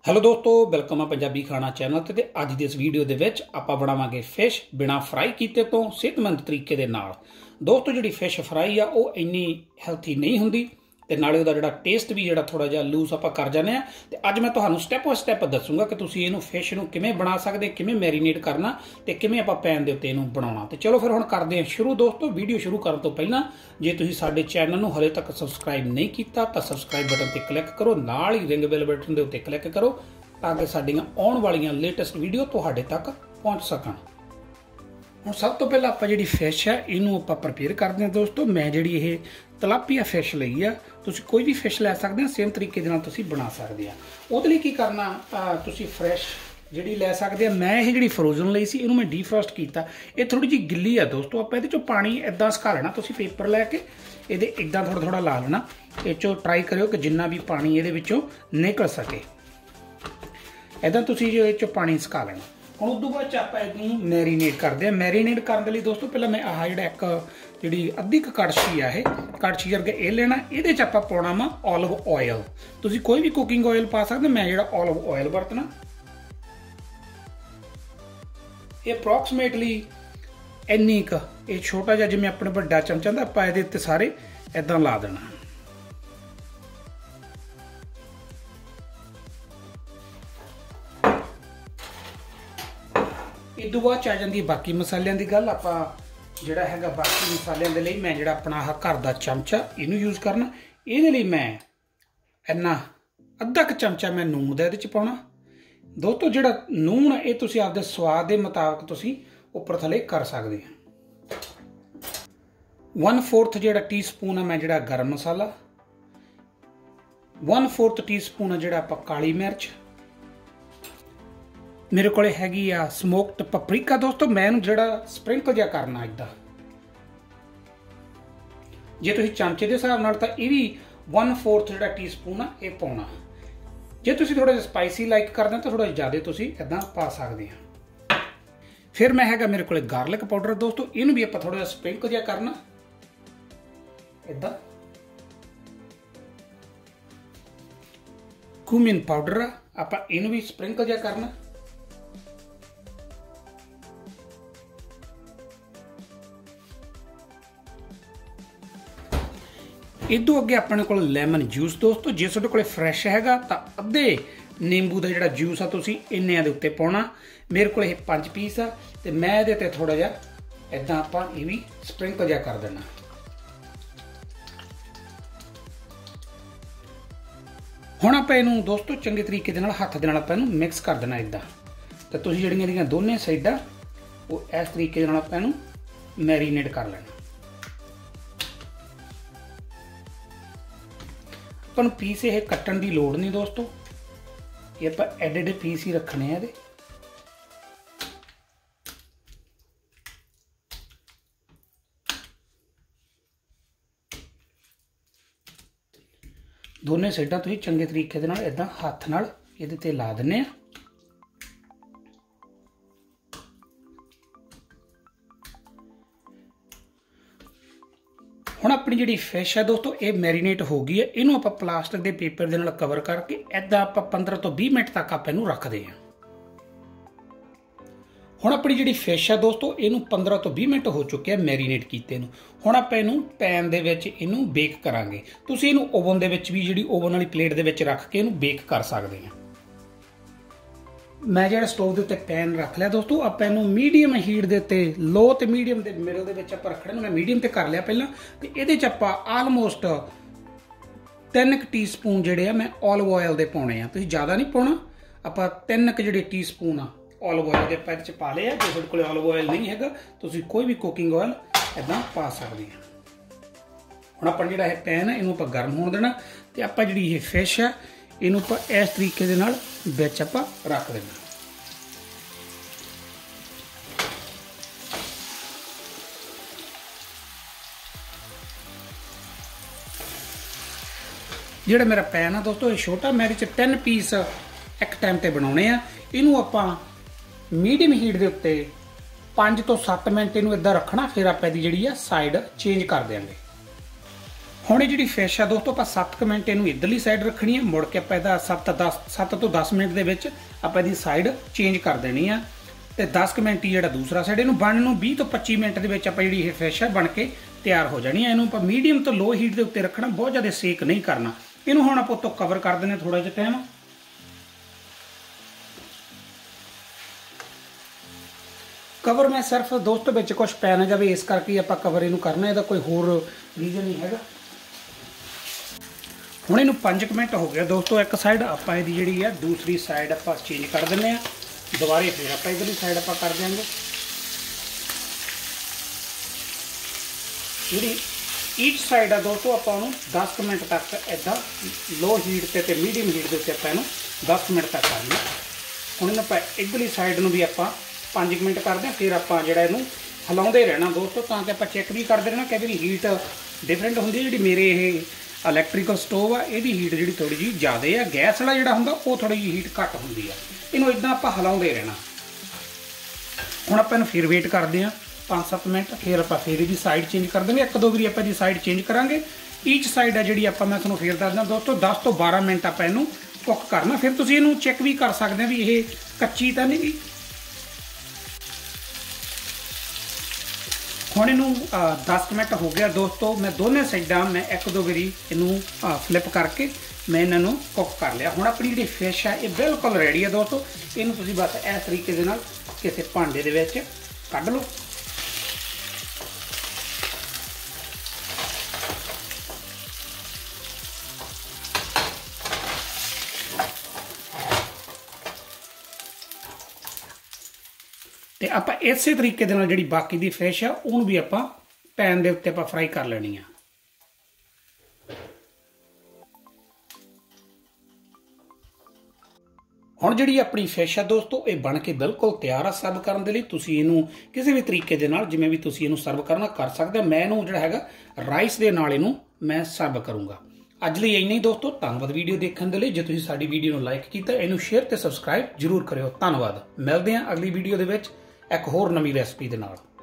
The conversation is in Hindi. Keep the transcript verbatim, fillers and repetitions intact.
हेलो दोस्तों, वेलकम है पंजाबी खाना चैनल ते। अज की इस वीडियो के आपां बनावांगे फिश बिना फ्राई कीते तो सेहतमंद तरीके दे नाल। दोस्तों जिहड़ी फिश फ्राई आ वो इन्नी हैल्थी नहीं हुंदी ते नाले उहदा जिहड़ा टेस्ट भी जिहड़ा थोड़ा जिहा लूज आपां कर जाने आ। ते अज मैं तुहानूं स्टैप बाय स्टैप दसूंगा कि तुसीं इहनूं फिश नूं किवें बना सकदे, किवें मैरीनेट करना ते किवें आपां पैन दे उत्ते इहनूं बनाउणा। ते चलो फिर हुण करदे हां शुरू। दोस्तों वीडियो शुरू करन तो पहिलां जे तुसीं साडे चैनल नूं हले तक सबसक्राइब नहीं कीता तां सबसक्राइब बटन ते क्लिक करो, नाल ही रिंग बैल बटन दे उत्ते क्लिक करो ताकि साडियां आउण वालियां लेटेस्ट वीडियो तुहाडे तक पहुंच सकण। हुण सब तो पहला आपां जिहड़ी फिश है इहनूं आपां प्रिपेयर करदे हां। दोस्तों मैं जिहड़ी इह तलापिया फिश लई आ, तुसीं कोई भी फिश लै सकदे हो, सेम तरीके दे नाल तुसीं बना सकदे आ। ਉਹਦੇ ਲਈ ਕੀ करना, तुसीं फ्रैश जिहड़ी लै सकदे आ। मैं ਇਹ ਜਿਹੜੀ फ्रोजन ਲਈ ਸੀ ਇਹਨੂੰ मैं ਡੀਫਰੋਸਟ ਕੀਤਾ। ਇਹ ਥੋੜੀ ਜਿਹੀ ਗਿੱਲੀ ਆ ਦੋਸਤੋ। ਆਪਾਂ ਇਹਦੇ ਚੋਂ ਪਾਣੀ ਇਦਾਂ ਸੁਕਾ ਲੈਣਾ। ਤੁਸੀਂ ਪੇਪਰ ਲੈ ਕੇ ਇਹਦੇ ਇਦਾਂ ਥੋੜਾ ਥੋੜਾ ਲਾ ਲੈਣਾ। ਇਹ ਚੋਂ ਟਰਾਈ ਕਰਿਓ ਕਿ ਜਿੰਨਾ ਵੀ ਪਾਣੀ ਇਹਦੇ ਵਿੱਚੋਂ ਨਿਕਲ ਸਕੇ। इदा तुसीं जो इह पानी सुका लेना। हुण उस तों बाद आपां इहनूं मैरीनेट करदे आ। मैरीनेट करन दे लई दोस्तों पहलां मैं आह जिहड़ा एक जिहड़ी अद्धी क कड़छी आ, इह कड़छी वर्गा इह लेना। इहदे च आपां पाउणा वा ऑलिव ऑयल। तुसीं कोई भी कुकिंग ऑयल पा सकदे, मैं जिहड़ा ऑलिव ऑयल वरतना। इह अप्रोक्सीमेटली इन्नी क इह छोटा जिहा जिवें अपने वड्डा चमचा हुंदा, आपां इहदे उत्ते सारे इदां ला देना। इदों बाद आ जाती बाकी मसालियां की गल। आपां जिहड़ा हैगा बाकी मसालियां दे लई मैं जिहड़ा अपना आह घर दा चमचा इहनूं यूज़ करना। इहदे लई मैं इन्ना अद्धा क चमचा मैं नून दा इहदे च पाउणा। दोस्तों जिहड़ा नून है इह तुसीं आपदे स्वाद दे मुताबिक तुसीं उपर थले कर सकदे हो। वन फोर्थ जिहड़ा टी स्पून है मैं जिहड़ा garam masala, one fourth teaspoon है जिहड़ा आपां काली मिर्च, मेरे को हैगी आ स्मोक्ड पपरीका। दोस्तों मैं इहनूं जिहड़ा स्प्रिंकल जिहा करना इदां। जे तुसीं चमचे दे हिसाब नाल तां इह भी वन फोर्थ जिहड़ा टी स्पून आ इह पाउणा। जे तुसीं थोड़ा जिहा स्पाइसी लाइक करदे तां थोड़ा ज़्यादा तुसीं इदां पा सकदे हो। फिर मैं हैगा मेरे को गार्लिक पाउडर। दोस्तों इहनूं भी आपां थोड़ा जिहा स्प्रिंकल जिहा करना इदां। क्यूमिन पाउडर आ, आपां इहनूं भी स्प्रिंकल जिहा करना। इदों अगे अपने को लैमन जूस। दोस्तों जे तुहाडे कोल फ्रैश हैगा तां अद्धे नींबू का जिहड़ा जूस आ तुसीं इन्ने दे उत्ते पाउणा। मेरे को पंज पीस आ ते मैं इहदे ते थोड़ा जिहा इदां आपां इह भी स्प्रिंकल जिहा कर देना। हुण आपां इहनूं दोस्तों चंगे तरीके दे नाल हत्थ दे नाल आपां इहनूं मिक्स कर देना इदां। ते तुसीं जिहड़ियां इहदियां दोने साइडां ओह इस तरीके दे नाल आपां इहनूं मैरीनेट कर लेना। अपन पीस ये कट्टण की लोड़ नहीं दोस्तों, ये आप एडे एडे पीस ही रखने हैं। दोनों साइडां तुसीं चंगे तरीके दे नाल इदां हत्थ नाल इहदे ते ला दिंदे आ। हुण अपनी जिहड़ी फिश है दोस्तों ये मैरीनेट हो गई है। इहनूं आपां प्लास्टिक के पेपर दे नाल कवर करके इदां आपां पंद्रह तो बीस मिनट तक आपां इहनूं रखदे हां। हुण अपनी जिहड़ी फिश है दोस्तों इहनूं पंद्रह तो बीस मिनट हो चुके हैं मैरीनेट कीते नूं। हुण आपां इहनूं पैन दे विच इहनूं बेक करांगे। तुसीं इहनूं ओवन दे विच भी जिहड़ी ओवन वाली प्लेट दे विच रख के इहनूं बेक कर सकदे हां। मैं जिहड़ा स्टोव दे उत्ते पैन रख लिया दोस्तों। आपां इहनूं मीडियम हीट दे उत्ते लो ते मीडियम दे मिडल दे विच आपां रखना। मैं मीडियम ते कर लिया पहलां ते इहदे च आपां आलमोस्ट तीन क टी स्पून जिहड़े आ मैं ऑलिव ऑयल दे पाउणे आ। तुसीं ज़्यादा नहीं पाउणा, आपां तीन क जिहड़े टी स्पून आ ऑलिव ऑयल दे आपां इहदे च पा लिया। जे तुहाडे कोल ऑलिव ऑयल नहीं हैगा तुसीं कोई भी कुकिंग ऑयल इदां पा सकदे आ। हुण आपां जिहड़ा इह पैन है इहनूं आपां गर्म होण देना ते आपां जिहड़ी इह फिश है इहनूं आपां इस तरीके दे नाल विच आपां रख देना। जिहड़ा मेरा पैन है दोस्तों ये छोटा, मैं इहदे च तीन पीस एक टाइम ते बनाउणे आ। इहनूं आपां मीडियम हीट दे उत्ते पाँच तो सत्त मिनट इहनूं इदां रखना। फिर आपां इहदी जिहड़ी आ साइड चेंज कर देंगे। ਹੁਣ ਇਹ ਜਿਹੜੀ ਫਿਸ਼ ਆ ਦੋਸਤੋ ਆਪਾਂ ਸੱਤ ਮਿੰਟ ਇਹਨੂੰ ਇਧਰਲੀ ਸਾਈਡ ਰੱਖਣੀ ਹੈ, ਮੁੜ ਕੇ ਆਪਾਂ ਇਹਦਾ ਸੱਤ ਦਸ ਸੱਤ ਤੋਂ ਦਸ ਮਿੰਟ ਦੇ ਵਿੱਚ ਆਪਾਂ ਇਹਦੀ ਸਾਈਡ ਚੇਂਜ ਕਰ ਦੇਣੀ ਆ ਤੇ ਦਸ ਮਿੰਟ ਹੀ ਜਿਹੜਾ ਦੂਸਰਾ ਸਾਈਡ, ਇਹਨੂੰ ਬਣਨ ਨੂੰ ਵੀਹ ਤੋਂ ਪੱਚੀ ਮਿੰਟ ਦੇ ਵਿੱਚ ਆਪਾਂ ਜਿਹੜੀ ਇਹ ਫਿਸ਼ ਆ ਬਣ ਕੇ ਤਿਆਰ ਹੋ ਜਾਣੀ ਹੈ। ਇਹਨੂੰ ਆਪਾਂ ਮੀਡੀਅਮ ਤੋਂ ਲੋ ਹੀਟ ਦੇ ਉੱਤੇ ਰੱਖਣਾ, ਬਹੁਤ ਜ਼ਿਆਦਾ ਸੇਕ ਨਹੀਂ ਕਰਨਾ। ਇਹਨੂੰ ਹੁਣ ਆਪਾਂ ਉੱਤੋਂ ਕਵਰ ਕਰ ਦਿੰਦੇ ਥੋੜਾ ਜਿਹਾ ਟਾਈਮ। ਕਵਰ ਮੈਂ ਸਿਰਫ ਦੋਸਤੋ ਵਿੱਚ ਕੁਝ ਪੈ ਨਾ ਜਾਵੇ ਇਸ ਕਰਕੇ ਆਪਾਂ ਕਵਰ ਇਹਨੂੰ ਕਰਨਾ, ਇਹਦਾ ਕੋਈ ਹੋਰ ਰੀਜ਼ਨ ਨਹੀਂ ਹੈਗਾ। ਹੁਣ ਇਹਨੂੰ ਪੰਜ ਮਿੰਟ ਹੋ ਗਿਆ ਦੋਸਤੋ, ਇੱਕ ਸਾਈਡ ਆਪਾਂ ਇਹਦੀ ਜਿਹੜੀ ਆ ਦੂਸਰੀ ਸਾਈਡ ਆਪਾਂ ਚੇਂਜ ਕਰ ਦਿੰਦੇ ਆ, ਦੁਬਾਰੇ ਫਿਰ ਆਪਾਂ ਇਧਰਲੀ ਸਾਈਡ ਆਪਾਂ ਕਰ ਦਿਆਂਗੇ। ਜਿਹੜੀ ਈਚ ਸਾਈਡ ਆ ਦੋਸਤੋ ਆਪਾਂ ਉਹਨੂੰ ਦਸ ਮਿੰਟ ਤੱਕ ਇੱਦਾਂ ਲੋ ਹੀਟ ਤੇ ਤੇ ਮੀਡੀਅਮ ਹੀਟ ਦੇ ਉੱਤੇ ਆਪਾਂ ਇਹਨੂੰ ਦਸ ਮਿੰਟ ਤੱਕ ਕਰਨਾ। ਹੁਣ ਇਹਨੂੰ ਆਪਾਂ ਇਧਰਲੀ ਸਾਈਡ ਨੂੰ ਵੀ ਆਪਾਂ ਪੰਜ ਮਿੰਟ ਕਰਦੇ ਹਾਂ, ਫਿਰ ਆਪਾਂ ਜਿਹੜਾ ਇਹਨੂੰ ਹਿਲਾਉਂਦੇ ਰਹਿਣਾ ਦੋਸਤੋ, ਤਾਂ ਕਿ ਆਪਾਂ ਚੈੱਕ ਵੀ ਕਰਦੇ ਰਹਿਣਾ। ਕਈ ਵਾਰੀ ਹੀਟ ਡਿਫਰੈਂਟ ਹੁੰਦੀ ਹੈ। ਜਿਹੜੀ ਮੇਰੇ ਇਹ ਇਲੈਕਟ੍ਰੀਕਲ ਸਟੋਵ ਆ ਇਹਦੀ ਹੀਟ ਜਿਹੜੀ ਥੋੜੀ ਜਿਹੀ ਜ਼ਿਆਦਾ ਆ, ਗੈਸ ਵਾਲਾ ਜਿਹੜਾ ਹੁੰਦਾ ਉਹ ਥੋੜੀ ਜਿਹੀ ਹੀਟ ਘੱਟ ਹੁੰਦੀ ਆ। ਇਹਨੂੰ ਇਦਾਂ ਆਪਾਂ ਹਿਲਾਉਂਦੇ ਰਹਿਣਾ। ਹੁਣ ਆਪਾਂ ਇਹਨੂੰ ਫਿਰ ਵੇਟ ਕਰਦੇ ਹਾਂ ਪੰਜ ਸੱਤ ਮਿੰਟ, ਫਿਰ ਆਪਾਂ ਫਿਰ ਇਹਦੀ ਸਾਈਡ ਚੇਂਜ ਕਰ ਦੇਵਾਂਗੇ। ਇੱਕ ਦੋ ਵਾਰੀ ਆਪਾਂ ਇਹਦੀ ਸਾਈਡ ਚੇਂਜ ਕਰਾਂਗੇ। ਈਚ ਸਾਈਡ ਆ ਜਿਹੜੀ ਆਪਾਂ ਮੈਂ ਤੁਹਾਨੂੰ ਫਿਰ ਦੱਸਦਾ ਦੋਸਤੋ ਦਸ ਤੋਂ ਬਾਰਾਂ ਮਿੰਟ ਆਪਾਂ ਇਹਨੂੰ ਕੁੱਕ ਕਰਨਾ। ਫਿਰ ਤੁਸੀਂ ਇਹਨੂੰ ਚੈੱਕ ਵੀ ਕਰ ਸਕਦੇ ਹੋ ਵੀ ਇਹ ਕੱਚੀ ਤਾਂ ਨਹੀਂ। ਹੁਣ ਇਹਨੂੰ ਦਸ ਮਿੰਟ ਹੋ ਗਿਆ ਦੋਸਤੋ, ਮੈਂ ਦੋਨੇ ਸਾਈਡਾਂ ਮੈਂ ਇੱਕ ਦੋ ਵਾਰੀ ਇਹਨੂੰ ਫਲਿੱਪ ਕਰਕੇ ਮੈਂ ਇਹਨਾਂ ਨੂੰ ਕੁੱਕ ਕਰ ਲਿਆ। ਹੁਣ ਆਪਣੀ ਜਿਹੜੀ ਫਿਸ਼ ਆ ਇਹ ਬਿਲਕੁਲ ਰੈਡੀ ਹੈ ਦੋਸਤੋ। ਇਹਨੂੰ ਤੁਸੀਂ ਬਸ ਇਸ ਤਰੀਕੇ ਦੇ ਨਾਲ ਕਿਸੇ ਭਾਂਡੇ ਦੇ ਵਿੱਚ ਕੱਢ ਲਓ। ਤੇ ਆਪਾਂ ਇਸੇ ਤਰੀਕੇ ਦੇ ਨਾਲ ਜਿਹੜੀ ਬਾਕੀ ਦੀ ਫਿਸ਼ ਆ ਉਹਨੂੰ ਵੀ ਆਪਾਂ ਪੈਨ ਦੇ ਉੱਤੇ ਆਪਾਂ ਫਰਾਈ ਕਰ ਲੈਣੀ ਆ। ਹੁਣ ਜਿਹੜੀ ਆਪਣੀ ਫਿਸ਼ ਆ ਦੋਸਤੋ ਇਹ ਬਣ ਕੇ ਬਿਲਕੁਲ ਤਿਆਰ ਆ ਸਰਵ ਕਰਨ ਦੇ ਲਈ। ਤੁਸੀਂ ਇਹਨੂੰ ਕਿਸੇ ਵੀ ਤਰੀਕੇ ਦੇ ਨਾਲ ਜਿਵੇਂ ਵੀ ਤੁਸੀਂ ਇਹਨੂੰ ਸਰਵ ਕਰਨਾ ਕਰ ਸਕਦੇ ਹੋ। ਮੈਂ ਇਹਨੂੰ ਜਿਹੜਾ ਹੈਗਾ ਰਾਈਸ ਦੇ ਨਾਲ ਇਹਨੂੰ ਮੈਂ ਸਰਵ ਕਰੂੰਗਾ। ਅੱਜ ਲਈ ਇੰਨਾ ਹੀ ਦੋਸਤੋ, ਧੰਨਵਾਦ ਵੀਡੀਓ ਦੇਖਣ ਦੇ ਲਈ। ਜੇ ਤੁਸੀਂ ਸਾਡੀ ਵੀਡੀਓ ਨੂੰ ਲਾਈਕ ਕੀਤਾ ਇਹਨੂੰ ਸ਼ੇਅਰ ਤੇ ਸਬਸਕ੍ਰਾਈਬ ਜ਼ਰੂਰ ਕਰਿਓ। ਧੰਨਵਾਦ। ਮਿਲਦੇ ਹਾਂ ਅਗਲੀ ਵੀਡੀਓ ਦੇ ਵਿੱਚ ਇੱਕ ਹੋਰ ਨਵੀਂ ਰੈਸਪੀ ਦੇ ਨਾਲ।